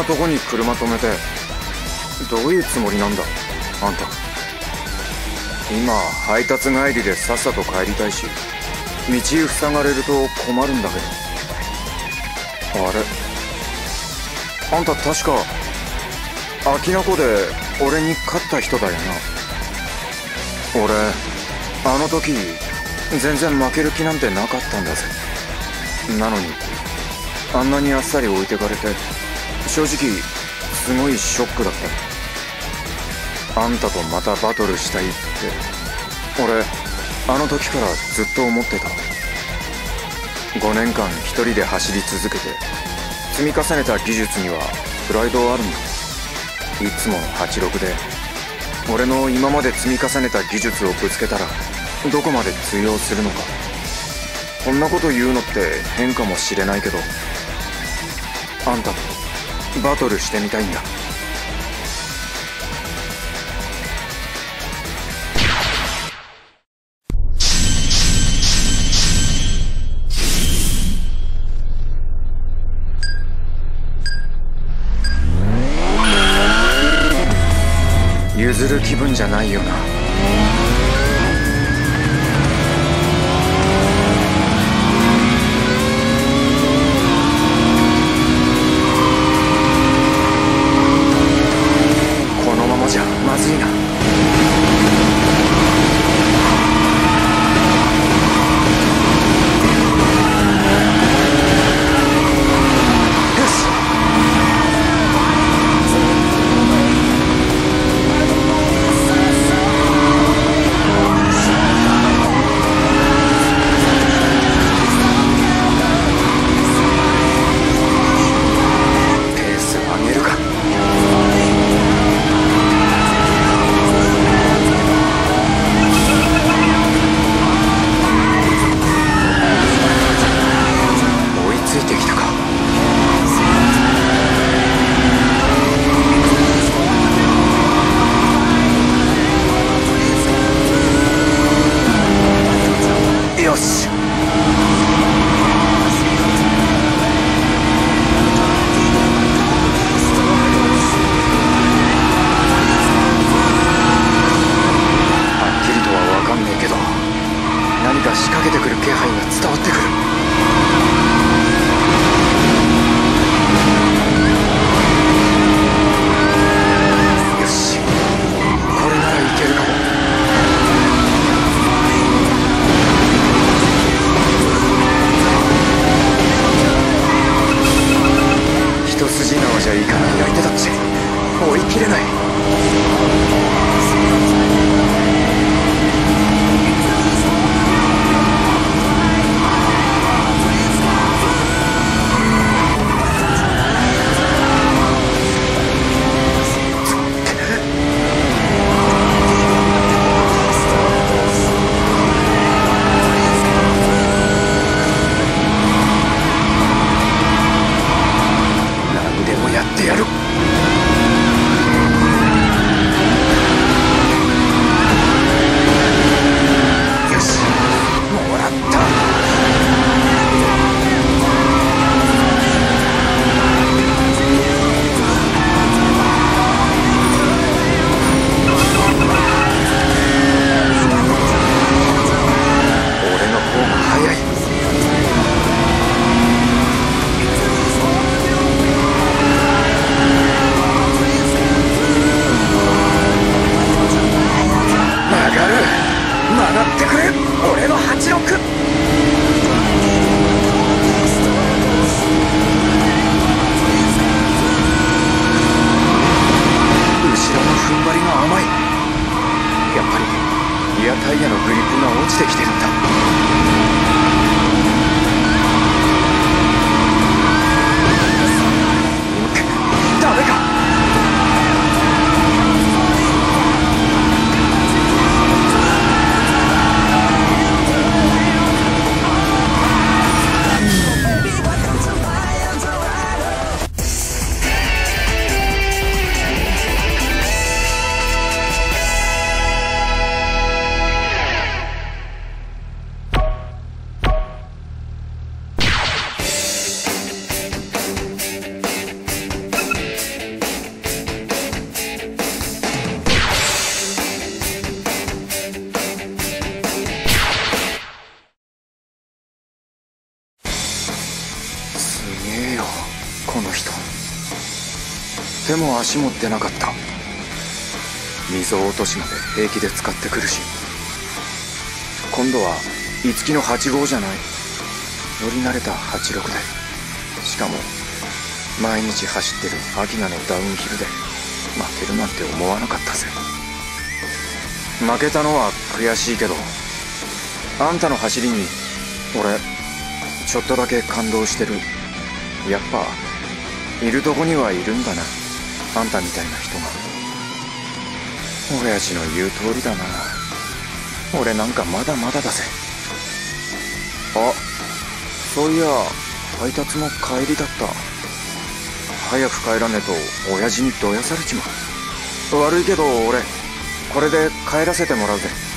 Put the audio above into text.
なとこに車止めてどういうつもりなんだあんた。今配達帰りでさっさと帰りたいし、道塞がれると困るんだけど。あれ、あんた確か秋名湖で俺に勝った人だよな。俺あの時全然負ける気なんてなかったんだぜ。なのにあんなにあっさり置いてかれて、正直すごいショックだった。あんたとまたバトルしたいって俺あの時からずっと思ってた。5年間一人で走り続けて積み重ねた技術にはプライドあるんだ。いつもの86で俺の今まで積み重ねた技術をぶつけたらどこまで通用するのか。こんなこと言うのって変かもしれないけど、あんたとバトルしてみたいんだ。譲る気分じゃないよな。このままじゃまずいな。よし。はっきりとは分かんねえけど、何か仕掛けてくる気配が伝わってくる。よし、これならいけるかも。一筋縄じゃいかない相手だって追い切れない。 手も足も出なかった。溝落としまで平気で使ってくるし、今度は五木の8号じゃない、乗り慣れた86で、しかも毎日走ってるアキナのダウンヒルで負けるなんて思わなかったぜ。負けたのは悔しいけど、あんたの走りに俺ちょっとだけ感動してる。やっぱいるとこにはいるんだな、あんたみたいな人が。親父の言う通りだな。俺なんかまだまだだぜ。あ、そういや配達も帰りだった。早く帰らねえと親父にどやされちまう。悪いけど俺これで帰らせてもらうぜ。